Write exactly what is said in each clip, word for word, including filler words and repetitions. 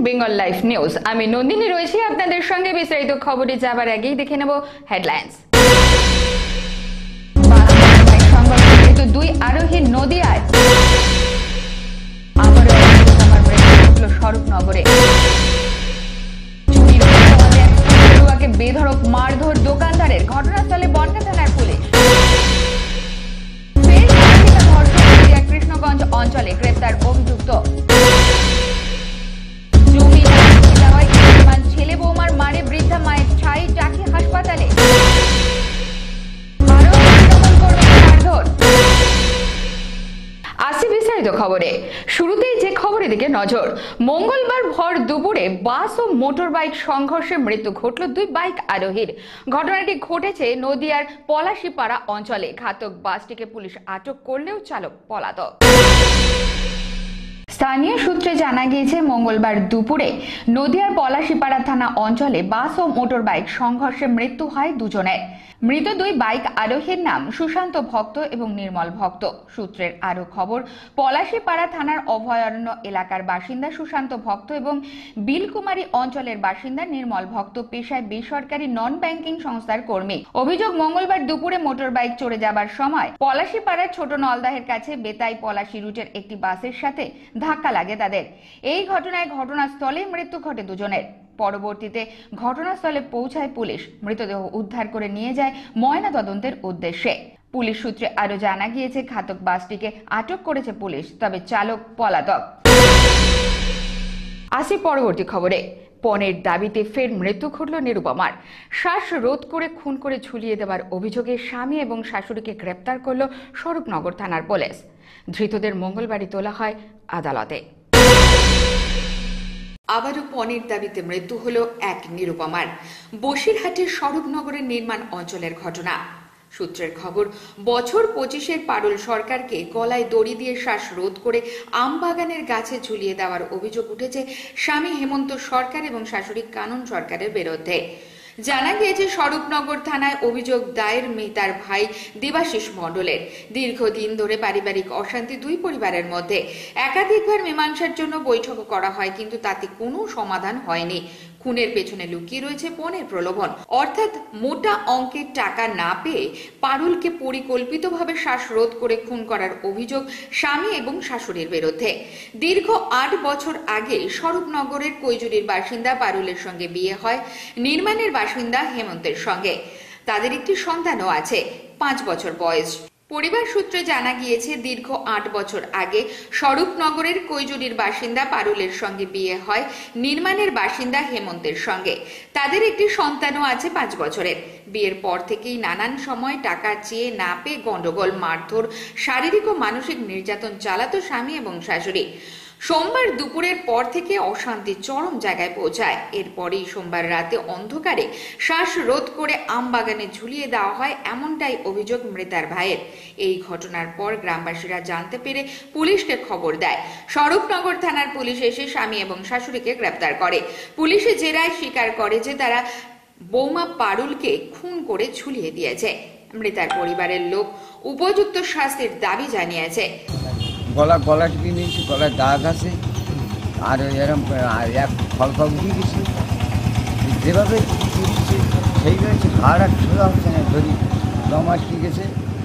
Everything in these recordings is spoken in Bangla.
Bengal life news. আমি নন্দিনী রয়েছি আপনাদের সঙ্গে। বিস্তারিত খবরে যাবার আগেই দেখে নেব হেডলাইন্স। সংঘর্ষে দুই আরোহী নদিয়ায়, আবারও স্বরূপনগরে চুরির অপরাধে বেধড়ক মারধর দোকানদারের, ঘটনাস্থলে বনগাঁ থানার পুলিশ। কৃষ্ণগঞ্জ অঞ্চলে গ্রেপ্তার অভিযুক্ত। জমি ছেলে বৌমার মারে বৃদ্ধা মায়ের ঠাঁই টাকি হাসপাতালে। আসি বিস্তারিত খবরে। শুরুতেই যে খবরের দিকে নজর। মঙ্গলবার ভর দুপুরে বাস ও মোটর বাইক সংঘর্ষে মৃত্যু ঘটল দুই বাইক আরোহীর। ঘটনাটি ঘটেছে নদিয়ার পলাশীপাড়া অঞ্চলে। ঘাতক বাসটিকে পুলিশ আটক করলেও চালক পলাতক। স্থানীয় সূত্রে জানা গিয়েছে, মঙ্গলবার দুপুরে নদিয়ার পলাশীপাড়া থানা অঞ্চলে বাস ও মোটর বাইক সংঘর্ষে মৃত্যু হয় দুজনের। মৃত দুই বাইক আরোহীর নাম সুশান্ত ভক্ত এবং নির্মল ভক্ত। সূত্রের আরো খবর, পলাশীপাড়া থানার অভয়ারণ্য এলাকার বাসিন্দা সুশান্ত ভক্ত এবং বিলকুমারী অঞ্চলের বাসিন্দা নির্মল ভক্ত পেশায় বেসরকারি নন ব্যাংকিং সংস্থার কর্মী। অভিযোগ, মঙ্গলবার দুপুরে মোটর বাইক চড়ে যাবার সময় পলাশীপাড়ার ছোট নলদাহের কাছে বেতাই পলাশী রুটের একটি বাসের সাথে ধাক্কা লাগে তাদের। এই ঘটনায় ঘটনাস্থলে মৃত্যু ঘটে দুজনের। পরবর্তীতে ঘটনাস্থলে পৌঁছায় পুলিশ, মৃতদেহ উদ্ধার করে নিয়ে যায় ময়না তদন্তের উদ্দেশ্যে। পুলিশ সূত্রে আরো জানা গিয়েছে, ঘাতক বাসটিকে আটক করেছে পুলিশ, তবে চালক পলাতক। আসি পরবর্তী খবরে। পণের দাবিতে ফের মৃত্যু ঘটল নিরুপমার। শ্বাসরোধ করে খুন করে ঝুলিয়ে দেওয়ার অভিযোগে স্বামী এবং শাশুড়িকে গ্রেপ্তার করল স্বরূপনগর থানার পুলিশ। ধৃতদের মঙ্গলবারই তোলা হয় আদালতে। আবারও পণের দাবিতে মৃত্যু হল এক নিরুপমার। বসিরহাটের স্বরূপনগরের নির্মাণ অঞ্চলের ঘটনা। সূত্রের খবর, বছর পঁচিশের পারুল সরকারকে গলায় দড়ি দিয়ে শ্বাসরোধ করে আমবাগানের গাছে ঝুলিয়ে দেওয়ার অভিযোগ উঠেছে স্বামী হেমন্ত সরকার এবং শাশুড়ি কানন সরকারের বিরুদ্ধে। জানা গিয়েছে, স্বরূপনগর থানায় অভিযোগ দায়ের মিতার ভাই দেবাশিস মণ্ডলের। দীর্ঘদিন ধরে পারিবারিক অশান্তি দুই পরিবারের মধ্যে। একাধিকবার মীমাংসার জন্য বৈঠক করা হয়, কিন্তু তাতে কোনো সমাধান হয়নি। খুনের পেছনে লুকিয়ে রয়েছে পণের প্রলোভন, অর্থাৎ মোটা অঙ্কের টাকা না পেয়ে পারুলকে পরিকল্পিতভাবে শ্বাসরোধ করে খুন করার অভিযোগ স্বামী এবং শাশুড়ির বিরুদ্ধে। দীর্ঘ আট বছর আগে স্বরূপনগরের কৈজুরির বাসিন্দা পারুলের সঙ্গে বিয়ে হয় নির্মাণের বাসিন্দা হেমন্তের সঙ্গে। তাদের একটি সন্তানও আছে, পাঁচ বছর বয়স। পরিবার সূত্রে জানা গিয়েছে, দীর্ঘ আট বছর আগে স্বরূপনগরের কৈজুরির বাসিন্দা পারুলের সঙ্গে বিয়ে হয় নির্মাণের বাসিন্দা হেমন্তের সঙ্গে। তাদের একটি সন্তানও আছে পাঁচ বছরের। বিয়ের পর থেকেই নানান সময় টাকা চেয়ে না পেয়ে গন্ডগোল, মারধর, শারীরিক ও মানসিক নির্যাতন চালাতো স্বামী এবং শাশুড়ি। সোমবার দুপুরের পর থেকে অশান্তি চরম জায়গায় পৌঁছায়। এরপরেই সোমবার রাতে অন্ধকারে শ্বাসরোধ করে আমবাগানে ঝুলিয়ে দেওয়া হয়, এমনটাই অভিযোগ মৃতার ভাইয়ের। এই ঘটনার পর গ্রামবাসীরা জানতে পেরে পুলিশকে খবর দেয়। স্বরূপনগর থানার পুলিশ এসে স্বামী এবং শাশুড়িকে গ্রেপ্তার করে। পুলিশে জেরায় স্বীকার করে যে তারা বৌমা পারুলকে খুন করে ঝুলিয়ে দিয়েছে। মৃতার পরিবারের লোক উপযুক্ত শাস্তির দাবি জানিয়েছে। গলা গলা টিপে নিয়েছি, গলায় দাগ আছে, আর এরকম এক ফল ফল উঠিয়ে গেছি। যেভাবে সেইভাবে ঘাড় আর সোজা হচ্ছে না, ধরি দম আটকে গেছে।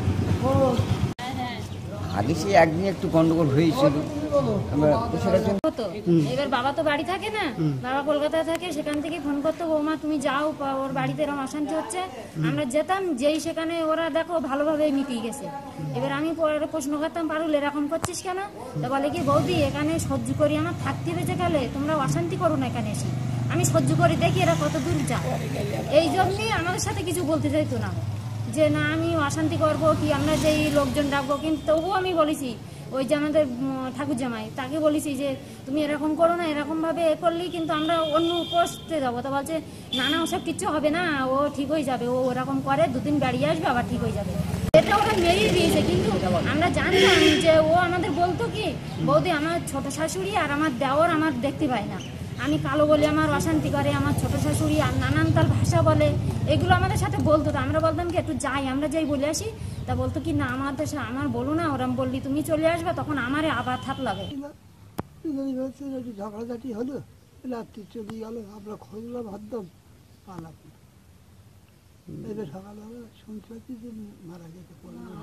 আগে সে একদিন একটু গন্ডগোল হয়েছিল। এবার বাবা তো বাড়ি থাকে না, বাবা কলকাতায় থাকে। সেখান থেকে ফোন করতো, বৌমা তুমি যাও, ওর বাড়িতে এরকম অশান্তি হচ্ছে। আমরা যেতাম, যেই সেখানে ওরা দেখো ভালোভাবে মিটিয়ে গেছে। এবার আমি পরে প্রশ্ন করতাম, পারুল এরকম করছিস কেন? তো বলে কি, বৌদি এখানে সহ্য করি, আমার থাকতে বেঁচে গেলে তোমরা অশান্তি করো না এখানে এসে। আমি সহ্য করি, দেখি এরা কত দূর যায়। এই জন্যই আমাদের সাথে কিছু বলতে চাইতো না, যে না আমি অশান্তি করবো কি আমরা যেই লোকজন ডাকবো। কিন্তু তবুও আমি বলেছি, ওই যে আমাদের ঠাকুর জামাই, তাকে বলেছি যে তুমি এরকম করো না, এরকম ভাবে এ করলেই কিন্তু আমরা অন্য পোস্টে যাবো। তো বলছে না না, ওসব কিচ্ছু হবে না, ও ঠিক হয়ে যাবে, ও ওরকম করে দুদিন বেরিয়ে আসবে, আবার ঠিক হয়ে যাবে। এটা ওরা মেরিয়ে দিয়েছে, কিন্তু আমরা জানতাম যে ও আমাদের বলতো কি, বৌদি আমার ছোট শাশুড়ি আর আমার দেওর আমার দেখতে পায় না, আমি কালো বলে আমার অশান্তি করে, আমার ছোট শাশুড়ি আর নানান তার ভাষা বলে, এগুলো আমাদের সাথে বলতো। তো আমরা বলতাম কি একটু যাই, আমরা যাই বলে আসি। তা বলতো কি না আমাদের আমার বলো না, ওরম বললি তুমি চলে আসবে, তখন আমারে আবার থাপ লাগে। ঝগড়াঝাটি হলো, রাত্রি চলে গেল, আমরা খোঁজলা ভাবতাম পালাম। এবার সকালবেলা শুনতে পাচ্ছি যে মারা গেছে।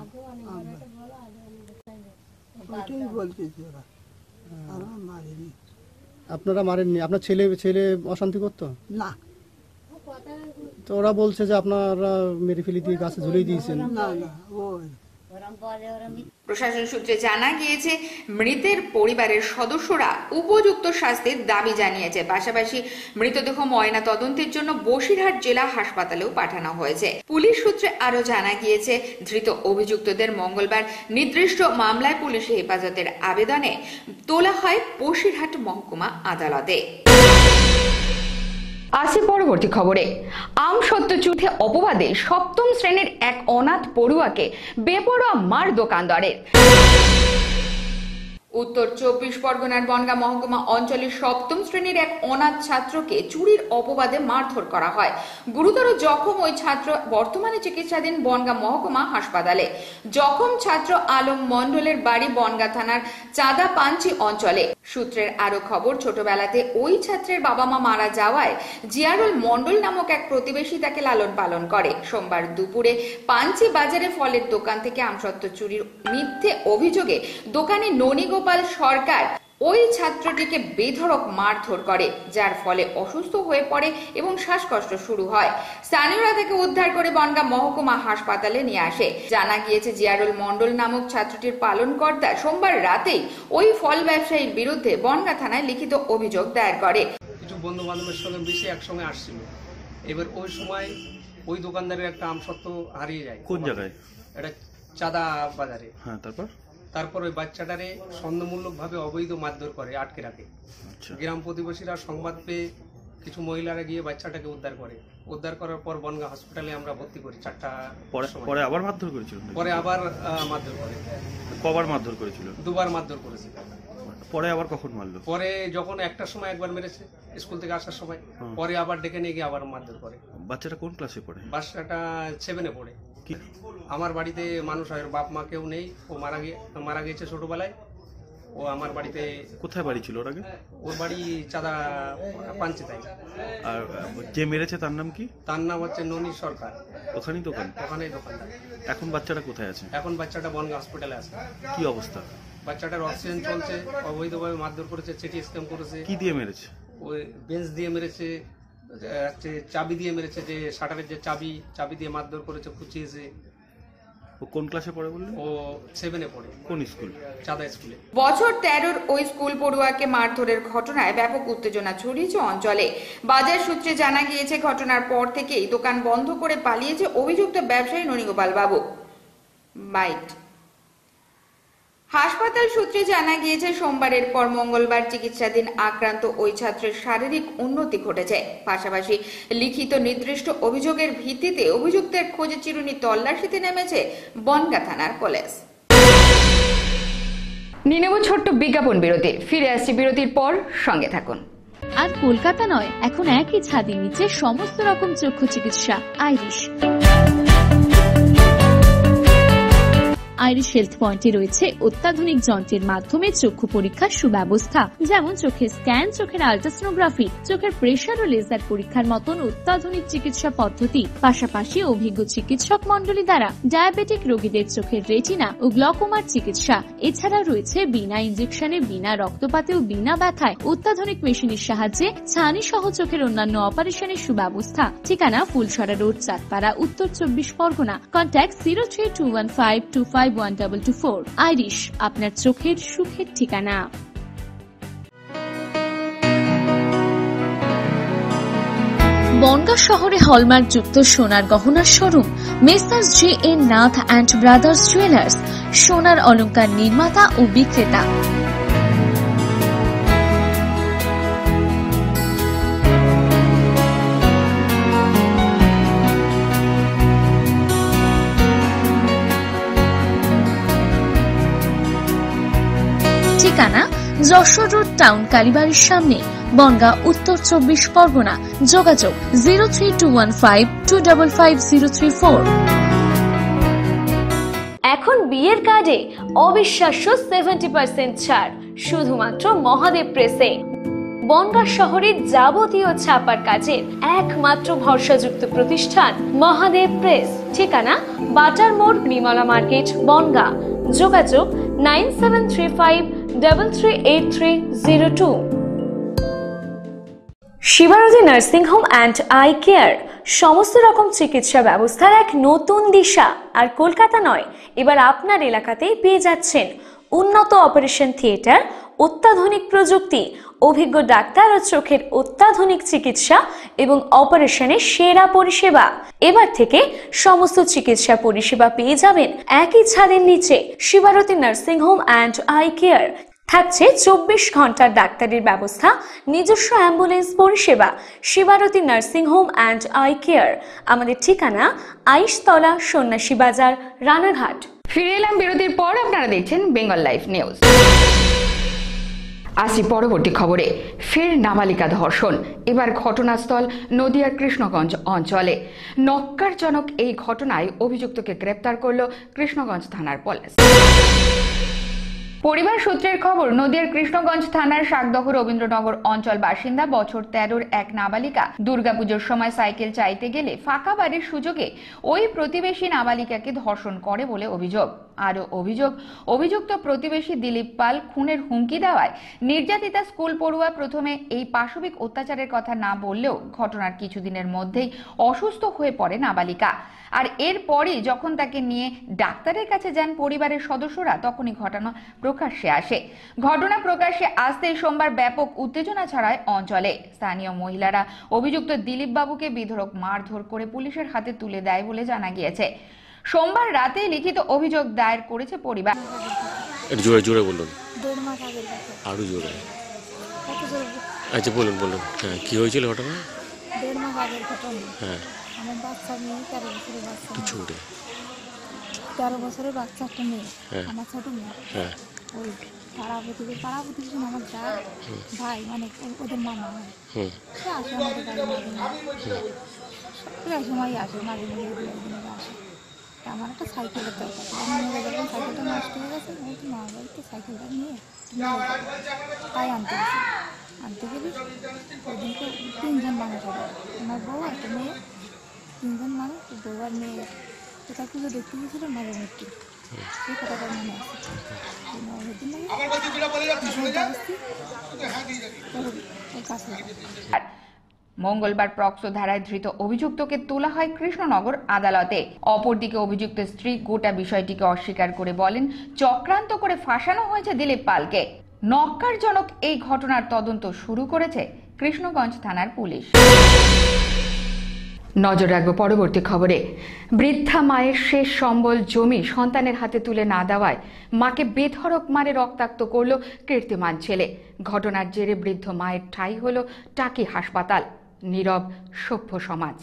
ওইটাই বলতেছি ওরা, আমরা মারিনি। আপনারা মারেননি? আপনার ছেলে ছেলে অশান্তি করতো না, তো ওরা বলছে যে আপনারা মেরে ফেলে দিয়ে গাছে ঝুলিয়ে দিয়েছেন। না না, ওই প্রশাসন সূত্রে জানা গিয়েছে মৃতের পরিবারের সদস্যরা উপযুক্ত শাস্তির দাবি জানিয়েছে। পাশাপাশি মৃতদেহ ময়না তদন্তের জন্য বসিরহাট জেলা হাসপাতালেও পাঠানো হয়েছে। পুলিশ সূত্রে আরো জানা গিয়েছে ধৃত অভিযুক্তদের মঙ্গলবার নির্দিষ্ট মামলায় পুলিশি হেফাজতের আবেদনে তোলা হয় বসিরহাট মহকুমা আদালতে। আসে পরবর্তী খবরে। আম সত্যযুদ্ধে অপবাদে সপ্তম শ্রেণীর এক অনাথ পড়ুয়াকে বেপরোয়া মার দোকানদারের। উত্তর চব্বিশ পরগনার বনগাঁ মহকুমা অঞ্চলের সপ্তম শ্রেণীর এক অনাথ ছাত্রকে চুরির অপবাদে মারধর করা হয়। গুরুতর জখম ওই ছাত্র বর্তমানে চিকিৎসাধীন বনগাঁ মহকুমা হাসপাতালে। জখম ছাত্র আলম মণ্ডলের বাড়ি বনগাঁ থানার চাঁদা পাঞ্চি অঞ্চলে। সূত্রের আরো খবর, ছোটবেলাতে ওই ছাত্রের বাবা মা মারা যাওয়ায় জিয়ারুল মণ্ডল নামক এক প্রতিবেশী তাকে লালন পালন করে। সোমবার দুপুরে পাঞ্চি বাজারে ফলের দোকান থেকে আমসত্ত্ব চুরির মিথ্যে অভিযোগে দোকানি ননী গোপাল সরকার ওই ছাত্রটিকে বেধড়ক মারধর করে, যার ফলে অসুস্থ হয়ে পড়ে এবং শ্বাসকষ্ট শুরু হয়। স্থানীয়রা তাকে উদ্ধার করে বনগাঁ মহকুমা হাসপাতালে নিয়ে আসে। জানা গিয়েছে জিয়ারুল মণ্ডল নামক ছাত্রটির পালনকর্তা সোমবার রাতেই ওই ফল ব্যবসায়ীর বিরুদ্ধে বনগাঁ থানায় লিখিত অভিযোগ দায়ের করে। কিছু বন্ধু বান্ধবের সঙ্গে বেশি একসঙ্গে আসছিল। এবার ওই সময় ওই দোকানদারের একটা আমসত্ত্ব হারিয়ে যায়। কোন জায়গায়? এটা চাঁদা বাজারে। হ্যাঁ, তারপর তারপর ওই বাচ্চাটারে সন্দেহমূলক ভাবে অবৈধ মারধর করে, আটকে রাখে। গ্রাম প্রতিবেশীরা সংবাদ পেয়ে কিছু মহিলারা গিয়ে বাচ্চাটাকে উদ্ধার করে। উদ্ধার করার পর বনগাঁ হসপিটালে আমরা ভর্তি করি। চারটা পরে আবার মারধর করেছিল? পরে আবার মারধর করে। কবার মারধর করেছিল? দুবার মারধর করেছে। পরে আবার কখন মারলো? পরে যখন একটার সময় একবার মেরেছে স্কুল থেকে আসার সময়, পরে আবার ডেকে নিয়ে গিয়ে আবার মারধর করে। বাচ্চাটা কোন ক্লাসে পড়ে? বাচ্চাটা সেভেনে পড়ে। কি আমার বাড়িতে মানুষ হয়, বাপ মা কেউ নেই। ও মারা গিয়ে মারা গেছে ছোটবেলায়। ও আমার বাড়িতে। কোথায় বাড়ি ছিল ওর আগে? ওর বাড়ি চাঁদা পাঞ্চি। তাই। আর যে মেরেছে তার নাম কি? তার নাম হচ্ছে ননী সরকার। ওখানেই দোকান? ওখানেই দোকানদার। এখন বাচ্চাটা কোথায় আছে? এখন বাচ্চাটা বনগাঁ হসপিটালে আছে। কি অবস্থা? বাচ্চাটার অক্সিজেন চলছে। অবৈধভাবে মারধর করেছে, সিটি স্ক্যান করেছে। কি দিয়ে মেরেছে? ওই বেঞ্চ দিয়ে মেরেছে, চাবি দিয়ে মেরেছে, যে শাটারের যে চাবি চাবি দিয়ে মারধর করেছে, খুঁচিয়েছে। ও কোন ক্লাসে পড়ে বললেন? ও সেভেনে পড়ে। কোন স্কুল? চাঁদা স্কুলে। বছর তেরোর ওই স্কুল পড়ুয়াকে মারধরের ঘটনায় ব্যাপক উত্তেজনা ছড়িয়েছে অঞ্চলে। বাজার সূত্রে জানা গিয়েছে ঘটনার পর থেকেই দোকান বন্ধ করে পালিয়েছে অভিযুক্ত ব্যবসায়ী ননীগোপাল বাবু। বাইট। হাসপাতাল সূত্রে জানা গিয়েছে সোমবারের পর মঙ্গলবার চিকিৎসাধীন আক্রান্ত ওই ছাত্রের শারীরিক উন্নতি ঘটেছে। পাশাপাশি লিখিত নির্দিষ্ট অভিযোগের ভিত্তিতে অভিযুক্তের খোঁজে চিরুনি তল্লাশিতে নেমেছে বনগাঁ থানার পুলিশ। নিয়ে নেব ছোট্ট বিজ্ঞাপন বিরতি। ফিরে আসছি বিরতির পর, সঙ্গে থাকুন। আর কলকাতা নয়, এখন একই ছাদের নিচে সমস্ত রকম চক্ষু চিকিৎসা। আইরিশ আইরিশ হেলথ পয়েন্টে রয়েছে অত্যাধুনিক যন্ত্রের মাধ্যমে চক্ষু পরীক্ষার সুব্যবস্থা, যেমন চোখের স্ক্যান, চোখের আল্ট্রাসোনোগ্রাফি, চোখের প্রেসার ও লেজার পরীক্ষার মতন অত্যাধুনিক চিকিৎসা পদ্ধতি। পাশাপাশি অভিজ্ঞ চিকিৎসক মন্ডলী দ্বারা ডায়াবেটিক রোগীদের চোখের রেটিনা ও গ্লকোমার চিকিৎসা। এছাড়া রয়েছে বিনা ইনজেকশনে, বিনা রক্তপাতে ও বিনা ব্যথায় অত্যাধুনিক মেশিনের সাহায্যে ছানি সহ চোখের অন্যান্য অপারেশনের সুব্যবস্থা। ঠিকানা ফুলসরা road, Chandpara, Uttar Chabbish Pargana. Contact zero three two one five two five one double two four. Iris, আপনার চোখের সুখের ঠিকানা। বনগাঁ শহরে হলমার্ক যুক্ত সোনার গহনার showroom Messrs J N Nath and brothers jewellers, সোনার অলংকার নির্মাতা ও বিক্রেতা। ঠিকানা যশোর রোড টাউন, কালীবাড়ির সামনে, বনগাঁ, উত্তর চব্বিশ পরগনা। যোগাযোগ zero three two one five two double five zero three four. এখন বিয়ের কার্ডে অবিশ্বাস্য সেভেন্টি পার্সেন্ট ছাড় শুধুমাত্র মহাদেব প্রেসে। বনগাঁ শহরের যাবতীয় ছাপার কাজের একমাত্র ভরসাযুক্ত প্রতিষ্ঠান মহাদেব প্রেস। ঠিকানা বাটার মোড়, বিমলা মার্কেট, বনগাঁ। যোগাযোগ nine seven three five double three eight three zero two. Shibarati nursing home and eye care সমস্ত রকম চিকিৎসা ব্যবস্থার এক নতুন দিশা। আর কলকাতা নয়, এবার আপনার এলাকাতেই পেয়ে যাচ্ছেন উন্নত অপারেশন থিয়েটার, অত্যাধুনিক প্রযুক্তি, অভিজ্ঞ ডাক্তার ও চোখের অত্যাধুনিক চিকিৎসা এবং অপারেশনের সেরা পরিষেবা। এবার থেকে সমস্ত চিকিৎসা পরিষেবা পেয়ে যাবেন একই ছাদের নিচে। Shibarati nursing home and eye care থাকছে চব্বিশ ঘন্টার ডাক্তারের ব্যবস্থা, নিজস্ব অ্যাম্বুলেন্স পরিষেবা। Shibarati nursing home and eye care, আমাদের ঠিকানা আইশতলা, সন্ন্যাসী বাজার, রানাঘাট। ফিরে এলাম বিরতির পর। আপনারা দেখছেন বেঙ্গল লাইভ নিউজ। আসি পরবর্তী খবরে। ফের নাবালিকা ধর্ষণ, এবার ঘটনাস্থল নদিয়ার কৃষ্ণগঞ্জ অঞ্চলে। নক্কারজনক এই ঘটনায় অভিযুক্তকে গ্রেপ্তার করল কৃষ্ণগঞ্জ থানার পুলিশ। পরিবার সূত্রের খবর, নদিয়ার কৃষ্ণগঞ্জ থানার শাকদহ রবীন্দ্রনগর অঞ্চল বাসিন্দা বছর তেরোর এক নাবালিকা দুর্গাপুজোর সময় সাইকেল চাইতে গেলে ফাঁকা বাড়ির সুযোগে ওই প্রতিবেশী নাবালিকাকে ধর্ষণ করে বলে অভিযোগ। আরও অভিযোগ, অভিযুক্ত প্রতিবেশী দিলীপ পাল খুনের হুমকি দেওয়ায় নির্যাতিতা স্কুল পড়ুয়া প্রথমে এই পাশবিক অত্যাচারের কথা না বললেও ঘটনার কিছুদিনের মধ্যেই অসুস্থ হয়ে পড়ে নাবালিকা। আর এরপরই যখন তাকে নিয়ে ডাক্তারের কাছে যান পরিবারের সদস্যরা, তখনই ঘটনা প্রকাশ্যে আসে। ঘটনা প্রকাশ্যে আসতেই সোমবার ব্যাপক উত্তেজনা ছড়ায় অঞ্চলে। স্থানীয় মহিলারা অভিযুক্ত দিলীপ বাবুকে বেধড়ক মারধর করে পুলিশের হাতে তুলে দেয় বলে জানা গিয়েছে। সোমবার রাতে লিখিত অভিযোগ দায়ের করেছে পরিবার। জোরে জোরে বলুন, আরো জোরে। আচ্ছা বলুন বলুন, হ্যাঁ কি হয়েছিল ঘটনা? দেড় মাস আগের ঘটনা। হ্যাঁ, আমার বাচ্চা মেয়ে, তেরো বছরের বাচ্চা, ছোটে তেরো বছরের বাচ্চা একটা মেয়ে, হ্যাঁ আমার ছোট মেয়ে। হ্যাঁ, ওই পাড়া প্রতিবেশী পাড়া প্রতিবেশী আমার যা ভাই, মানে ও- ওদের মামা হয়। হুম সে আসে আমাদের বাড়ি মাঝে মাঝে, প্রায় সময় আসে, মাঝে মাঝে দু একদিন আসে। তা আমার একটা সাইকেলের দরকার, আমার মেয়ে যখন সাইকেলটা নষ্ট হয়ে গেছে, আমি তো মা বাড়িতে সাইকেলটা নিয়ে তুমি নিয়ে যাবে। তাই আনতে গেছি, আনতে গেলে ওদিনকে তিনজন মানুষ হবে, আমার বউ একটা মেয়ে, তিনজন মানুষ, বউ আর মেয়ে কোথায় পুজো দেখতে গেছিল মাঝে মধ্যে। সেই কথাটা মনে আছে। ওই দিন ওর কাছে মঙ্গলবার প্রক্সো ধারায় ধৃত অভিযুক্তকে তোলা হয় কৃষ্ণনগর আদালতে। অপরদিকে অভিযুক্ত স্ত্রী গোটা বিষয়টিকে অস্বীকার করে বলেন, চক্রান্ত করে ফাঁসানো হয়েছে দিলীপ পালকে। নক্কারজনক এই ঘটনার তদন্ত শুরু করেছে কৃষ্ণগঞ্জ থানার পুলিশ। নজর রাখবো পরবর্তী খবরে। বৃদ্ধা মায়ের শেষ সম্বল জমি সন্তানের হাতে তুলে না দেওয়ায় মাকে বেধড়ক মারে রক্তাক্ত করল কীর্তিমান ছেলে। ঘটনার জেরে বৃদ্ধ মায়ের ঠাঁই হল টাকি হাসপাতাল। নীরব সভ্য সমাজ।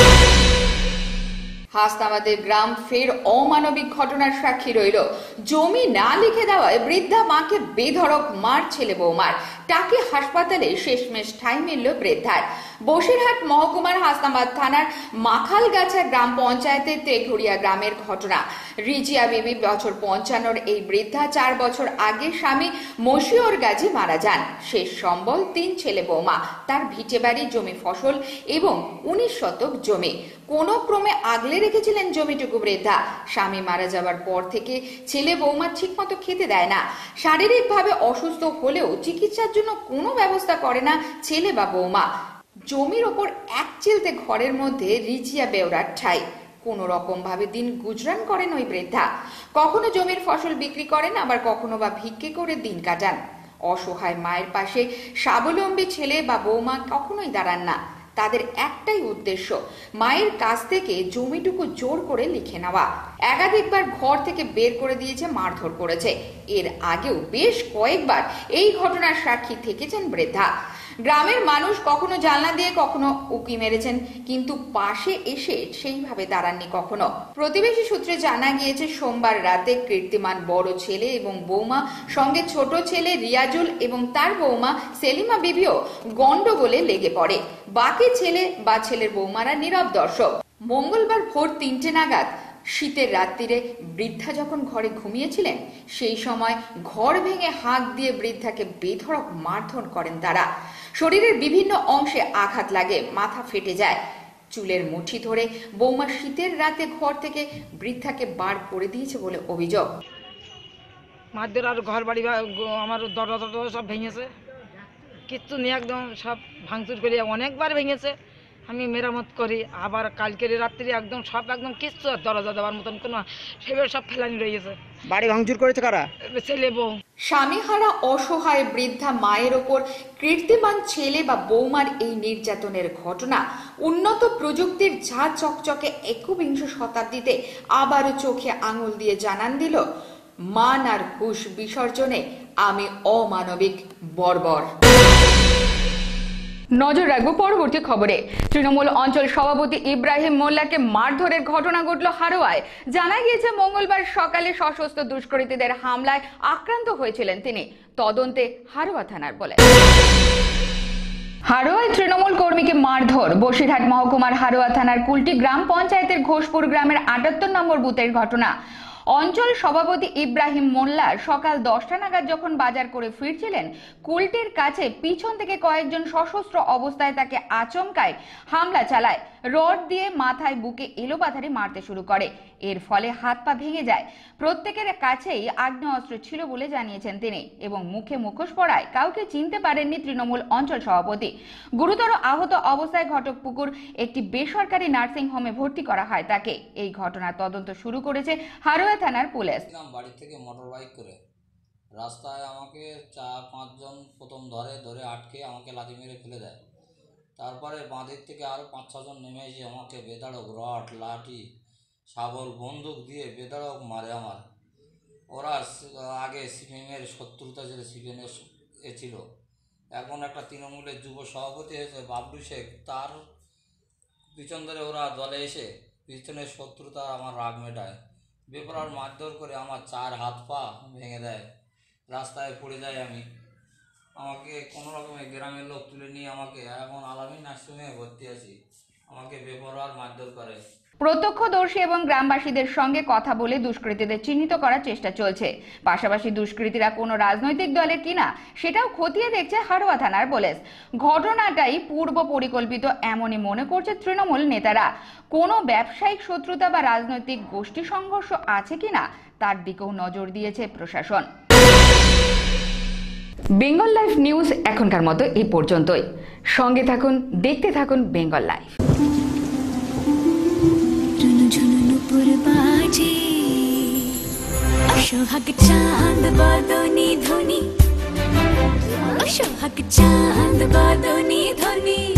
হাসনাবাদের গ্রাম ফের অমানবিক ঘটনার সাক্ষী রইল। জমি না লিখে দেওয়ায় বৃদ্ধা মাকে বেধড়ক মার ছেলে বৌমার। টাকি হাসপাতালে শেষমেশ ঠাঁই মিলল বৃদ্ধার। বসিরহাট মহকুমার হাসনাবাদ থানার মাখালগাছা গ্রাম পঞ্চায়েতের তেঘরিয়া গ্রামের ঘটনা। রিজিয়া বিবি বছর পঞ্চান্নর এই বৃদ্ধা চার বছর আগে স্বামী মশিউর গাজী মারা যান। শেষ সম্বল তিন ছেলে বৌমা, তার ভিটে বাড়ি, জমি ফসল এবং উনিশ শতক জমি। কোন ক্রমে আগলে রেখেছিলেন জমিটুকু বৃদ্ধা। স্বামী মারা যাওয়ার পর থেকে ছেলে বৌমা ঠিক মতো খেতে দেয় না। শারীরিকভাবে অসুস্থ হলেও চিকিৎসার জন্য কোনো ব্যবস্থা করে না ছেলে বা বৌমা। জমির ওপর এক চিলতে ঘরের মধ্যে রিজিয়া বেওরার ঠাঁই। কোন রকম ভাবে দিন গুজরান করেন ওই বৃদ্ধা। কখনো জমির ফসল বিক্রি করেন, আবার কখনো বা ভিক্ষে করে দিন কাটান। অসহায় মায়ের পাশে স্বাবলম্বী ছেলে বা বৌমা কখনোই দাঁড়ান না। তাদের একটাই উদ্দেশ্য, মায়ের কাছ থেকে জমিটুকু জোর করে লিখে নেওয়া। একাধিকবার ঘর থেকে বের করে দিয়েছে, মারধর করেছে। এর আগেও বেশ কয়েকবার এই ঘটনার সাক্ষী থেকেছেন বৃদ্ধা। গ্রামের মানুষ কখনো জানলা দিয়ে, কখনো উকি মেরেছেন, কিন্তু পাশে এসে সেইভাবে দাঁড়াননি কখনো। প্রতিবেশী সূত্রে জানা গিয়েছে, সোমবার রাতে কীর্তিমান বড় ছেলে এবং বৌমা সঙ্গে ছোট ছেলে রিয়াজুল এবং তার বৌমা সেলিমা বিবিও গন্ডগোলে লেগে পড়ে। বাকি ছেলে বা ছেলের বৌমারা নীরব দর্শক। মঙ্গলবার ভোর তিনটে নাগাদ শীতের রাত্রিরে বৃদ্ধা যখন ঘরে ঘুমিয়েছিলেন, সেই সময় ঘর ভেঙে হাঁক দিয়ে বৃদ্ধাকে বেধড়ক মারধর করেন তারা। শরীরের বিভিন্ন অংশে আঘাত লাগে, মাথা ফেটে যায়। চুলের মুঠি ধরে বৌমা শীতের রাতে ঘর থেকে বৃদ্ধাকে বার করে দিয়েছে বলে অভিযোগ। মাদের আর ঘর বাড়ি আমার দরজা টরজা সব ভেঙেছে, কিচ্ছু নিয়ে একদম সব ভাঙচুর করে অনেকবার ভেঙেছে। আমি মেরামত করি, আবার কালকের রাত্রি একদম সব একদম কিচ্ছু দরজা দেওয়ার মতন কোনো সেভাবে সব ফেলানি রয়েছে। বাড়ি ভাঙচুর করেছে কারা? ছেলে বউ। স্বামীহারা অসহায় বৃদ্ধা মায়ের ওপর কীর্তিমান ছেলে বা বৌমার এই নির্যাতনের ঘটনা উন্নত প্রযুক্তির ঝা চকচকে একবিংশ শতাব্দীতে আবারও চোখে আঙুল দিয়ে জানান দিল, মান আর হুঁশ বিসর্জনে আমি অমানবিক, বর্বর। নজর রাখবো পরবর্তী খবরে। তৃণমূল অঞ্চল সভাপতি ইব্রাহিম মোল্লাকে মারধরের ঘটনা ঘটল হারোয়ায়। জানা গিয়েছে মঙ্গলবার সকালে সশস্ত্র দুষ্কৃতীদের হামলায় আক্রান্ত হয়েছিলেন তিনি। তদন্তে হারোয়া থানার বলে। হারোয়ায় তৃণমূল কর্মীকে মারধর। বসিরহাট মহকুমার হারোয়া থানার কুলটি গ্রাম পঞ্চায়েতের ঘোষপুর গ্রামের আটাত্তর নম্বর বুথের ঘটনা। অঞ্চল সভাপতি ইব্রাহিম মোল্লা সকাল দশটা নাগাদ যখন বাজার করে ফিরছিলেন, কুলটির কাছে পিছন থেকে কয়েকজন সশস্ত্র অবস্থায় তাকে আচমকায় হামলা চালায়। রড দিয়ে মাথায়, বুকে এলোপাথারি মারতে শুরু করে। এর ফলে হাত পা ভেঙে যায়। প্রত্যেকের কাছেই আগ্নেয়াস্ত্র ছিল বলে জানিয়েছেন তিনি, এবং মুখে মুখোশ পরায় কাউকে চিনতে পারেননি তৃণমূল অঞ্চল সভাপতি। গুরুতর আহত অবস্থায় ঘটকপুকুর একটি বেসরকারি নার্সিং হোমে ভর্তি করা হয় তাকে। এই ঘটনার তদন্ত শুরু করেছে হারোয়া থানার পুলিশ। বাড়ি থেকে মোটর বাইক করে রাস্তায় আমাকে চার পাঁচজন প্রথম ধরে ধরে আটকে আমাকে লাথি মেরে ফেলে দেয়। তারপরে বাঁধের থেকে আরও পাঁচ ছজন নেমে এসে আমাকে বেধাড়ক রড, লাঠি, শাবল, বন্দুক দিয়ে বেধাড়ক মারে আমার। ওরা আগে সিপিএমের শত্রুতা ছিল, সিপিএমের এ ছিল। এখন একটা তৃণমূলের যুব সভাপতি হয়েছে বাবলু শেখ, তার পিছন ধরে ওরা দলে এসে পিছনের শত্রুতা আমার রাগ মেটায়। বেপরার মারধর করে আমার চার হাত পা ভেঙে দেয়, রাস্তায় পড়ে যায় আমি। আমাকে কোনো রকমে গ্রামের লোক তুলে নিয়ে আমাকে এখন আলামিন নার্সিংহোমে ভর্তি আছি। আমাকে বেপরার মারধর করে। প্রত্যক্ষদর্শী এবং গ্রামবাসীদের সঙ্গে কথা বলে দুষ্কৃতীদের চিহ্নিত করার চেষ্টা চলছে। পাশাপাশি দুষ্কৃতীরা কোনো রাজনৈতিক দলের কিনা সেটাও খতিয়ে দেখছে হারোয়া থানার পুলিশ। ঘটনাটাই পূর্ব পরিকল্পিত এমনই মনে করছে তৃণমূল নেতারা। কোনো ব্যবসায়িক শত্রুতা বা রাজনৈতিক গোষ্ঠী সংঘর্ষ আছে কিনা তার দিকেও নজর দিয়েছে প্রশাসন। বেঙ্গল লাইভ নিউজ এখনকার মতো এই পর্যন্তই। সঙ্গে থাকুন, দেখতে থাকুন বেঙ্গল লাইভ। সোহাগ চাঁদ বদনি ধ্বনি, সোহাগ চাঁদ বদনি ধ্বনি।